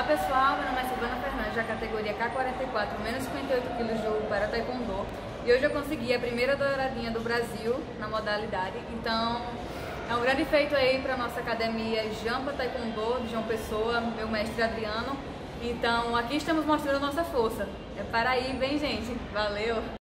pessoal, meu nome é Silvana Fernandes, da categoria K44, menos 58 kg do para Taekwondo. E hoje eu consegui a primeira douradinha do Brasil na modalidade. Então é um grande feito aí para nossa academia Jampa Taekwondo de João Pessoa, meu mestre Adriano. Então aqui estamos mostrando nossa força. É para aí, vem gente, valeu!